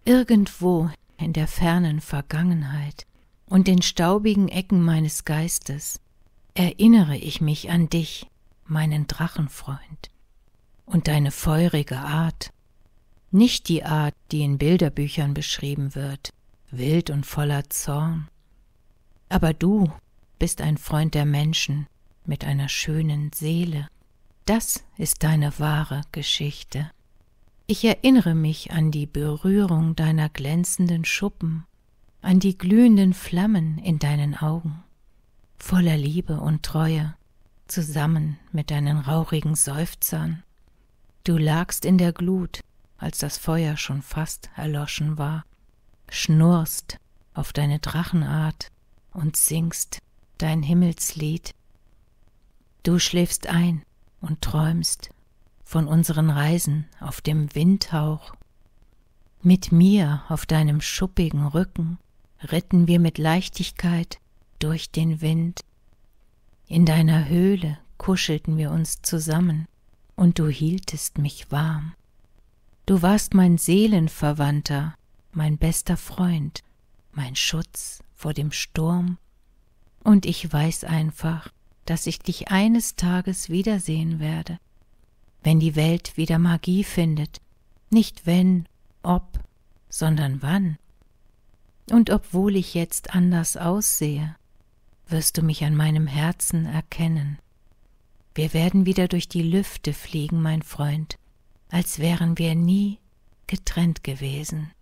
Irgendwo in der fernen Vergangenheit und den staubigen Ecken meines Geistes erinnere ich mich an dich, meinen Drachenfreund, und deine feurige Art, nicht die Art, die in Bilderbüchern beschrieben wird, wild und voller Zorn. Aber du bist ein Freund der Menschen mit einer schönen Seele. Das ist deine wahre Geschichte. Ich erinnere mich an die Berührung deiner glänzenden Schuppen, an die glühenden Flammen in deinen Augen, voller Liebe und Treue, zusammen mit deinen rauchigen Seufzern. Du lagst in der Glut, als das Feuer schon fast erloschen war, schnurrst auf deine Drachenart und singst dein Himmelslied. Du schläfst ein und träumst von unseren Reisen auf dem Windhauch. Mit mir auf deinem schuppigen Rücken ritten wir mit Leichtigkeit durch den Wind. In deiner Höhle kuschelten wir uns zusammen und du hieltest mich warm. Du warst mein Seelenverwandter, mein bester Freund, mein Schutz vor dem Sturm. Und ich weiß einfach, dass ich dich eines Tages wiedersehen werde, wenn die Welt wieder Magie findet, nicht wenn, ob, sondern wann. Und obwohl ich jetzt anders aussehe, wirst du mich an meinem Herzen erkennen. Wir werden wieder durch die Lüfte fliegen, mein Freund, als wären wir nie getrennt gewesen.